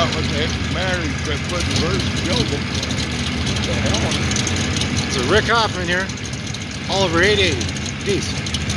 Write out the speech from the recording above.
out what the heck the matter. He's been putting reverse yoga. What the hell? So Rick Hoffman here, Oliver 880. Peace.